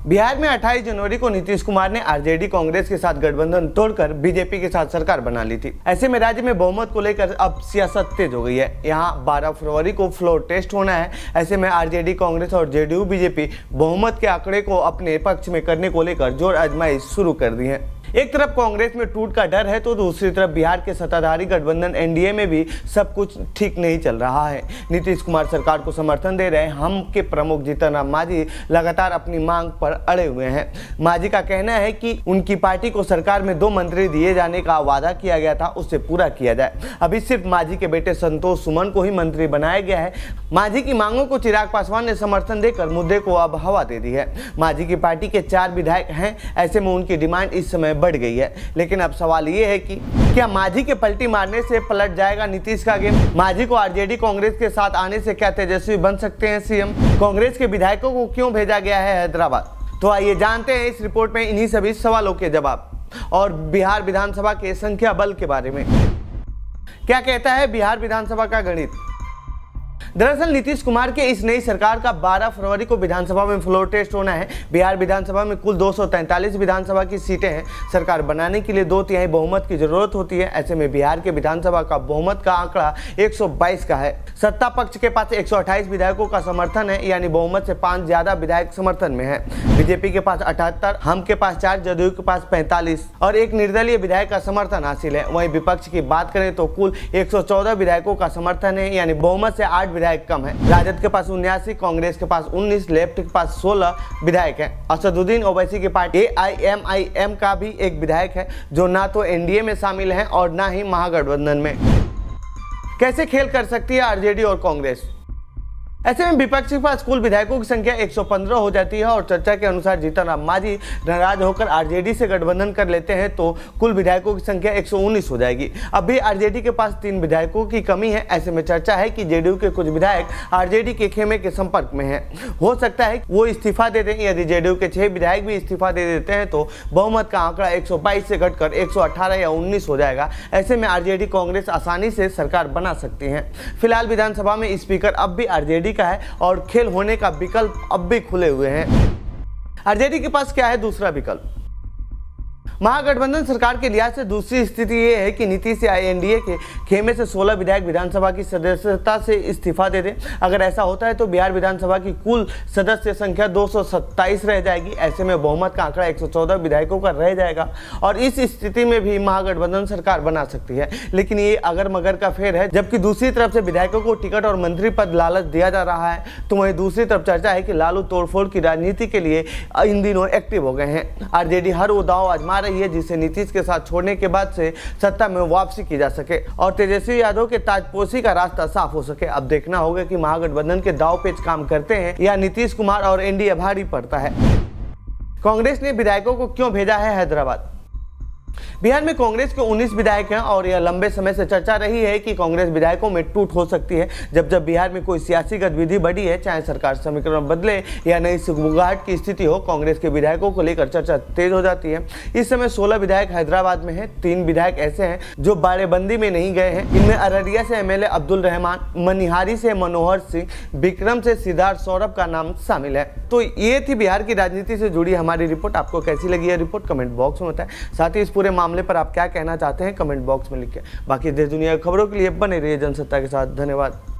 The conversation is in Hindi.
बिहार में 28 जनवरी को नीतीश कुमार ने आरजेडी कांग्रेस के साथ गठबंधन तोड़कर बीजेपी के साथ सरकार बना ली थी। ऐसे में राज्य में बहुमत को लेकर अब सियासत तेज हो गई है। यहाँ 12 फरवरी को फ्लोर टेस्ट होना है। ऐसे में आरजेडी कांग्रेस और जेडीयू बीजेपी बहुमत के आंकड़े को अपने पक्ष में करने को लेकर जोर आजमाइश शुरू कर दी है। एक तरफ कांग्रेस में टूट का डर है तो दूसरी तरफ बिहार के सत्ताधारी गठबंधन एनडीए में भी सब कुछ ठीक नहीं चल रहा है। नीतीश कुमार सरकार को समर्थन दे रहे हम के प्रमुख जीतन राम मांझी लगातार अपनी मांग पर अड़े हुए हैं। मांझी का कहना है कि उनकी पार्टी को सरकार में 2 मंत्री दिए जाने का वादा किया गया था, उससे पूरा किया जाए। अभी सिर्फ मांझी के बेटे संतोष सुमन को ही मंत्री बनाया गया है। मांझी की मांगों को चिराग पासवान ने समर्थन देकर मुद्दे को अब हवा दे दी है। मांझी की पार्टी के 4 विधायक हैं, ऐसे में उनकी डिमांड इस समय बढ़ गई है। लेकिन अब सवाल ये है कि क्या मांझी के पलटी मारने से पलट जाएगा नीतीश का गेम? मांझी को आरजेडी कांग्रेस के साथ आने से क्या तेजस्वी बन सकते हैं सीएम? कांग्रेस के विधायकों को क्यों भेजा गया है हैदराबाद? तो आइए जानते हैं इस रिपोर्ट में इन्हीं सभी सवालों के जवाब और बिहार विधानसभा के संख्या बल के बारे में। क्या कहता है बिहार विधानसभा का गणित? दरअसल नीतीश कुमार के इस नई सरकार का 12 फरवरी को विधानसभा में फ्लोर टेस्ट होना है। बिहार विधानसभा में कुल 243 विधानसभा की सीटें हैं। सरकार बनाने के लिए 2/3 बहुमत की जरूरत होती है। ऐसे में बिहार के विधानसभा का बहुमत का आंकड़ा 122 का है। सत्ता पक्ष के पास 128 विधायकों का समर्थन है, यानी बहुमत से 5 ज्यादा विधायक समर्थन में है। बीजेपी के पास 78, हम के पास 4, जदयू के पास 45 और एक निर्दलीय विधायक का समर्थन हासिल है। वहीं विपक्ष की बात करें तो कुल 114 विधायकों का समर्थन है, यानी बहुमत से 8 विधायक कम है। राजद के पास 79, कांग्रेस के पास 19, लेफ्ट के पास 16 विधायक हैं। असदुद्दीन ओवैसी की पार्टी AIMIM का भी एक विधायक है, जो ना तो एनडीए में शामिल है और ना ही महागठबंधन में। कैसे खेल कर सकती है आरजेडी और कांग्रेस? ऐसे में विपक्ष के पास कुल विधायकों की संख्या 115 हो जाती है और चर्चा के अनुसार जीतन राम मांझी नाराज होकर आरजेडी से गठबंधन कर लेते हैं तो कुल विधायकों की संख्या 119 हो जाएगी। अब भी आरजेडी के पास 3 विधायकों की कमी है। ऐसे में चर्चा है कि जेडीयू के कुछ विधायक आरजेडी के खेमे के संपर्क में हैं। हो सकता है वो इस्तीफा दे दें। यदि जेडीयू के 6 विधायक भी इस्तीफा दे देते हैं तो बहुमत का आंकड़ा 122 से घटकर 118 या 19 हो जाएगा। ऐसे में आरजेडी कांग्रेस आसानी से सरकार बना सकती है। फिलहाल विधानसभा में स्पीकर अब भी आरजेडी का है और खेल होने का विकल्प अब भी खुले हुए हैं। आरजेडी के पास क्या है दूसरा विकल्प? महागठबंधन सरकार के लिहाज से दूसरी स्थिति ये है कि नीतीश या एनडीए के खेमे से 16 विधायक विधानसभा की सदस्यता से इस्तीफा दे दें। अगर ऐसा होता है तो बिहार विधानसभा की कुल सदस्य संख्या 227 रह जाएगी। ऐसे में बहुमत का आंकड़ा 114 विधायकों का रह जाएगा और इस स्थिति में भी महागठबंधन सरकार बना सकती है। लेकिन ये अगर मगर का फेर है। जबकि दूसरी तरफ से विधायकों को टिकट और मंत्री पद लालच दिया जा रहा है, तो वहीं दूसरी तरफ चर्चा है कि लालू तोड़फोड़ की राजनीति के लिए इन दिनों एक्टिव हो गए हैं। आरजेडी हर वो दांव आजमा है जिसे नीतीश के साथ छोड़ने के बाद से सत्ता में वापसी की जा सके और तेजस्वी यादव के ताजपोशी का रास्ता साफ हो सके। अब देखना होगा कि महागठबंधन के दांव पेच काम करते हैं या नीतीश कुमार और एनडीए भारी पड़ता है। कांग्रेस ने विधायकों को क्यों भेजा है हैदराबाद? बिहार में कांग्रेस के 19 विधायक हैं और यह लंबे समय से चर्चा रही है कि कांग्रेस विधायकों में टूट हो सकती है। जब जब बिहार में कोई सियासी गतिविधि बढ़ी है, चाहे सरकार समीकरण बदले या नई सुगबुगाहट की स्थिति हो, कांग्रेस के विधायकों को लेकर चर्चा तेज हो जाती है। इस समय 16 विधायक हैदराबाद में हैं। 3 विधायक ऐसे हैं जो बाड़ेबंदी में नहीं गए हैं। इनमें अररिया से एमएलए अब्दुल रहमान, मनिहारी से मनोहर सिंह, विक्रम से सिद्धार्थ सौरभ का नाम शामिल है। तो ये थी बिहार की राजनीति से जुड़ी हमारी रिपोर्ट। आपको कैसी लगी है रिपोर्ट कमेंट बॉक्स में बताएं। साथ ही इस पूरे मामले पर आप क्या कहना चाहते हैं कमेंट बॉक्स में लिखिए। बाकी देश दुनिया की खबरों के लिए बने रहिए जनसत्ता के साथ। धन्यवाद।